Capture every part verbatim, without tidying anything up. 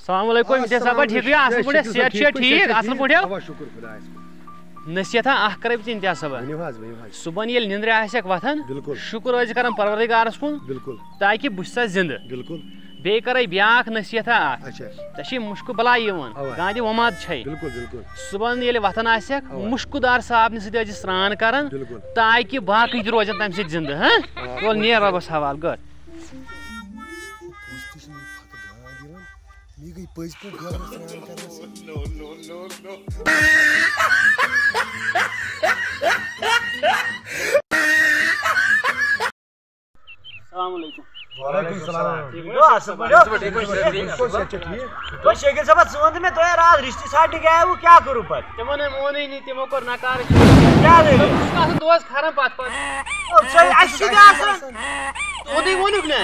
अस्सलाम वालेकुम इते सब ठीक है असल पड़े सेहत छे ठीक असल पड़े अवा शुक्र खुदायस नसीहत आख करे इंतहा सब सुबह ये निंद्रे आसक वथन शुक्र रोज कर परवरदिगारस कुन बिल्कुल ताकि बह जिंद बिल्कुल बे कर ब्याख नसीहत अच्छे मुश्क बला गांधी वमाद बिल्कुल बिल्कुल सुबह ये वथन आसक मुश्कदार साबन सत स्नान कर ताकि बाकी रोजन तम सत जिंद हाँ वो नीर रबस हवाल गर शकील साहब वन मे तुम रात रिश्ते साटी गया वो क्या करूँ पे तिमो ने मोन नहीं तिमो कोर नकार क्या दोस खरम पत ओदी वोनुक ने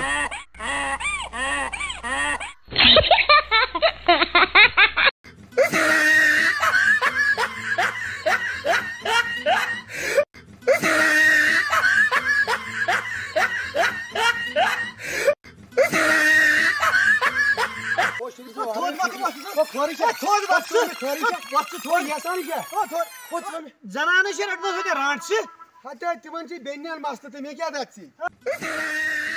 जनान रटना राट से हटे तिमन बेन मसल मे क्या दख